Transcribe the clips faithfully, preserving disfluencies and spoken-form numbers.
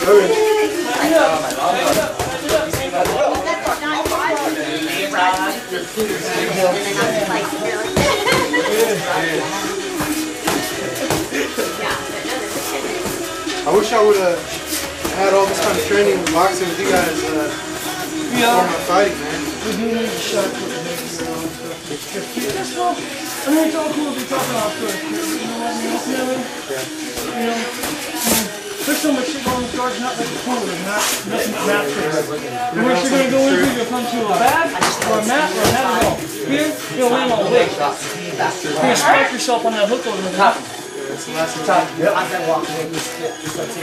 I wish I would have had all this kind of training in boxing with you guys uh, yeah. before my fighting, man. We do need to shut up. I mean, it's all cool to be talking off to it. You know what I mean? Yeah. You know, there's so much shit going on in the guards, not like a corner, not nothing but mat tricks. And what you're going to go into, you'll come to a bag, or a mat, or a mat at all. Here, you'll land on a weight. You're going to spike yourself on that hook over the top. That's the last time. Yep. I've been walking in this split.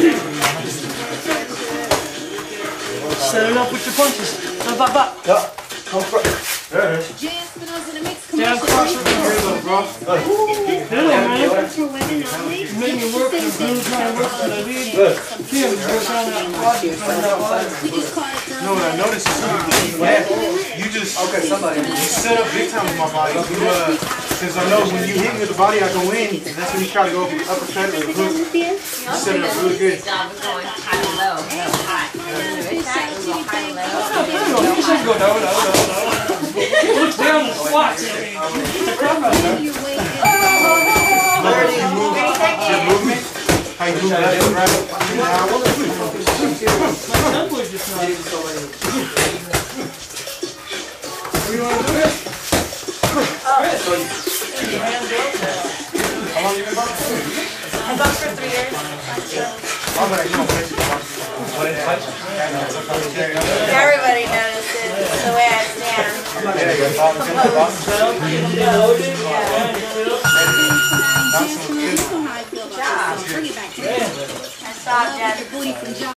Set it up with your punches. Bop, bop, bop. Yep. Come for it. There it is. Down, cross it. Bro. Hello, man. You made me work and I'm trying to work for the lead. Kim, you're trying to watch it. No, what I noticed is you, you just okay, somebody. You set up big time with my body. You, uh, Since I know when you hit me with the body, I go in. That's when you try to go over the uppercut or the hook. You set it up really good. Job was going high and low. High. High and low. You just go no, no, no, no. Look down the squats. It's a crowd right there. Your movement, how you move that in, right? Now. My tempo is just not. What do you want to do here? How long you been boxing? I boxed for three years. Everybody notices the way I stand. Yeah, you got to follow the boxing. Good job. I saw Dad.